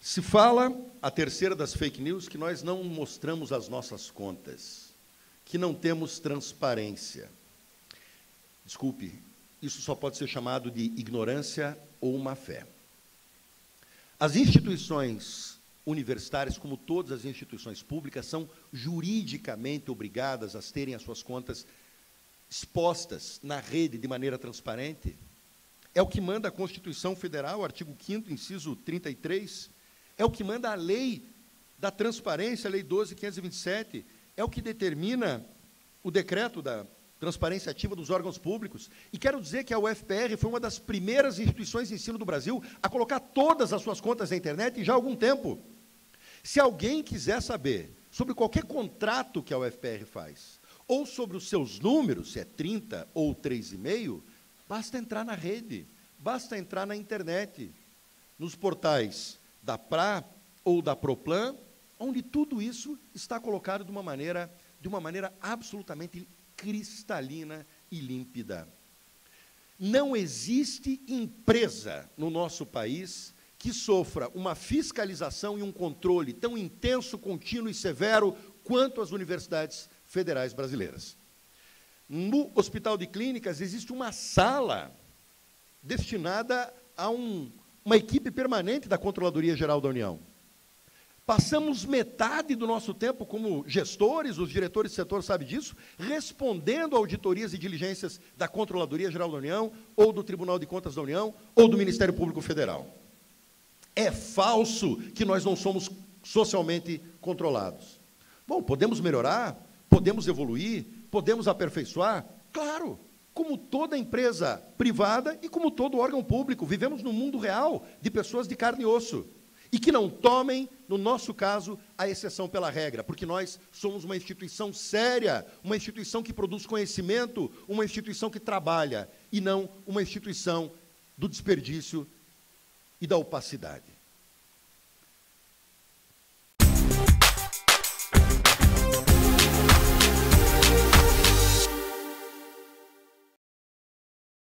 Se fala, a terceira das fake news, que nós não mostramos as nossas contas, que não temos transparência. Desculpe, isso só pode ser chamado de ignorância ou má-fé. As instituições universitárias, como todas as instituições públicas, são juridicamente obrigadas a terem as suas contas expostas na rede de maneira transparente. É o que manda a Constituição Federal, artigo 5º, inciso 33, é o que manda a lei da transparência, a lei 12.527, é o que determina o decreto da transparência ativa dos órgãos públicos. E quero dizer que a UFPR foi uma das primeiras instituições de ensino do Brasil a colocar todas as suas contas na internet já há algum tempo. Se alguém quiser saber sobre qualquer contrato que a UFPR faz, ou sobre os seus números, se é 30 ou 3,5, basta entrar na rede, basta entrar na internet, nos portais da PRA ou da Proplan, onde tudo isso está colocado de uma maneira absolutamente cristalina e límpida. Não existe empresa no nosso país que sofra uma fiscalização e um controle tão intenso, contínuo e severo quanto as universidades federais brasileiras. No Hospital de Clínicas existe uma sala destinada a uma equipe permanente da Controladoria Geral da União. Passamos metade do nosso tempo como gestores, os diretores de setor sabem disso, respondendo a auditorias e diligências da Controladoria Geral da União, ou do Tribunal de Contas da União, ou do Ministério Público Federal. É falso que nós não somos socialmente controlados. Bom, podemos melhorar, podemos evoluir, podemos aperfeiçoar? Claro, como toda empresa privada e como todo órgão público. Vivemos num mundo real de pessoas de carne e osso. E que não tomem, no nosso caso, a exceção pela regra, porque nós somos uma instituição séria, uma instituição que produz conhecimento, uma instituição que trabalha, e não uma instituição do desperdício e da opacidade.